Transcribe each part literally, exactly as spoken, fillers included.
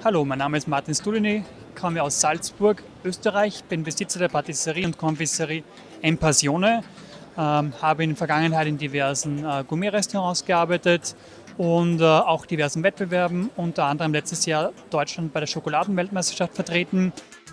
Hallo, mein Name ist Martin Stulini, komme aus Salzburg, Österreich, bin Besitzer der Patisserie und Confiserie Empasione, ähm, habe in der Vergangenheit in diversen äh, Gourmet-Restaurants gearbeitet und äh, auch diversen Wettbewerben, unter anderem letztes Jahr Deutschland bei der Schokoladenweltmeisterschaft vertreten.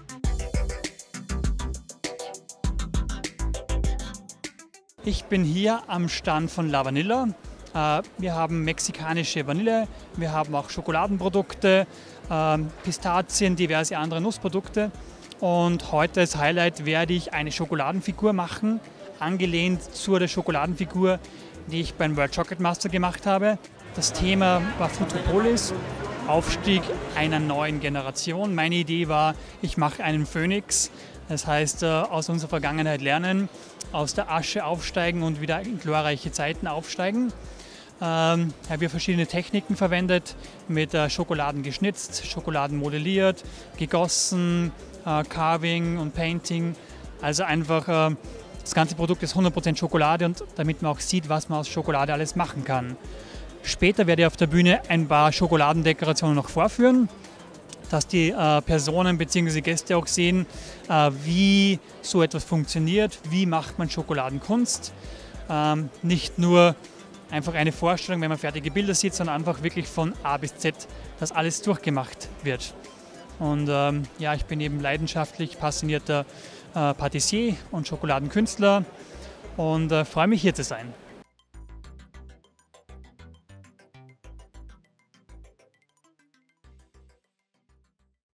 Ich bin hier am Stand von La Vanilla. Wir haben mexikanische Vanille, wir haben auch Schokoladenprodukte, Pistazien, diverse andere Nussprodukte. Und heute als Highlight werde ich eine Schokoladenfigur machen, angelehnt zur der Schokoladenfigur, die ich beim World Chocolate Master gemacht habe. Das Thema war Futuropolis, Aufstieg einer neuen Generation. Meine Idee war, ich mache einen Phönix, das heißt aus unserer Vergangenheit lernen, aus der Asche aufsteigen und wieder in glorreiche Zeiten aufsteigen. Ähm, ich habe verschiedene Techniken verwendet, mit äh, Schokoladen geschnitzt, Schokoladen modelliert, gegossen, äh, Carving und Painting. Also einfach, äh, das ganze Produkt ist hundert Prozent Schokolade, und damit man auch sieht, was man aus Schokolade alles machen kann. Später werde ich auf der Bühne ein paar Schokoladendekorationen noch vorführen, dass die äh, Personen bzw. Gäste auch sehen, äh, wie so etwas funktioniert, wie macht man Schokoladenkunst. Ähm, nicht nur einfach eine Vorstellung, wenn man fertige Bilder sieht, sondern einfach wirklich von A bis Z, dass alles durchgemacht wird. Und ähm, ja, ich bin eben leidenschaftlich passionierter äh, Patissier und Schokoladenkünstler und äh, freue mich, hier zu sein.